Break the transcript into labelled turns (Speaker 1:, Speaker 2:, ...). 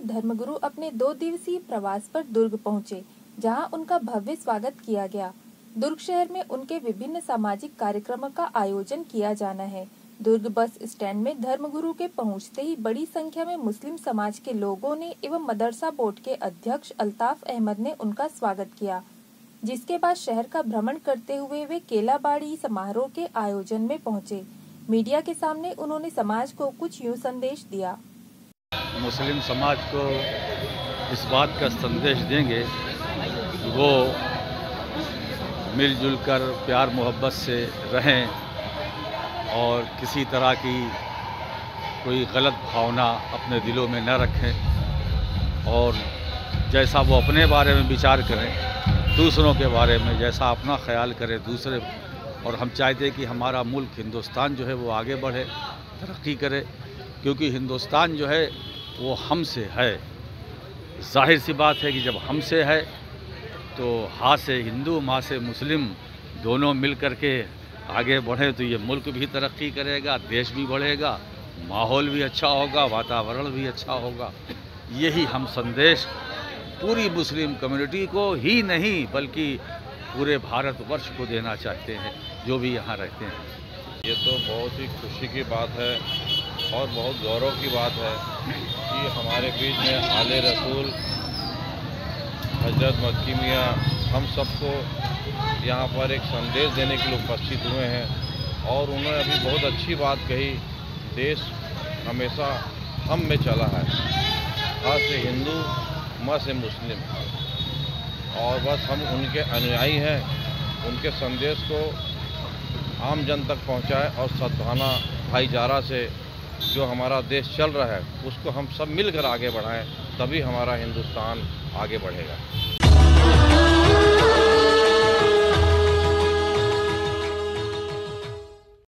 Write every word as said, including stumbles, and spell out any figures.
Speaker 1: धर्मगुरु अपने दो दिवसीय प्रवास पर दुर्ग पहुंचे, जहां उनका भव्य स्वागत किया गया। दुर्ग शहर में उनके विभिन्न सामाजिक कार्यक्रमों का आयोजन किया जाना है। दुर्ग बस स्टैंड में धर्मगुरु के पहुंचते ही बड़ी संख्या में मुस्लिम समाज के लोगों ने एवं मदरसा बोर्ड के अध्यक्ष अल्ताफ अहमद ने उनका स्वागत किया, जिसके बाद शहर का भ्रमण करते हुए वे केलाबाड़ी समारोह के आयोजन में पहुंचे। मीडिया के सामने उन्होंने समाज को कुछ यूं संदेश दिया।
Speaker 2: मुस्लिम समाज को इस बात का संदेश देंगे वो मिलजुल कर प्यार मोहब्बत से रहें और किसी तरह की कोई गलत भावना अपने दिलों में न रखें और जैसा वो अपने बारे में विचार करें, दूसरों के बारे में जैसा अपना ख्याल करें दूसरे। और हम चाहते हैं कि हमारा मुल्क हिंदुस्तान जो है वो आगे बढ़े, तरक्की करे, क्योंकि हिंदुस्तान जो है वो हमसे है। जाहिर सी बात है कि जब हमसे है तो हाँ से हिंदू माँ से मुस्लिम दोनों मिल कर के आगे बढ़े तो ये मुल्क भी तरक्की करेगा, देश भी बढ़ेगा, माहौल भी अच्छा होगा, वातावरण भी अच्छा होगा। यही हम संदेश पूरी मुस्लिम कम्युनिटी को ही नहीं बल्कि पूरे भारतवर्ष को देना चाहते हैं, जो भी यहाँ रहते हैं।
Speaker 3: ये तो बहुत ही खुशी की बात है और बहुत गौरव की बात है कि हमारे बीच में आले रसूल हजरत मक्की मियाँ हम सबको यहाँ पर एक संदेश देने के लिए उपस्थित हुए हैं। और उन्होंने अभी बहुत अच्छी बात कही, देश हमेशा हम में चला है, आ से हिंदू म से मुस्लिम, और बस हम उनके अनुयायी हैं। उनके संदेश को आम जन तक पहुँचाए और सद्भावना भाईचारा से जो हमारा देश चल रहा है उसको हम सब मिलकर आगे बढ़ाएं, तभी हमारा हिंदुस्तान आगे बढ़ेगा।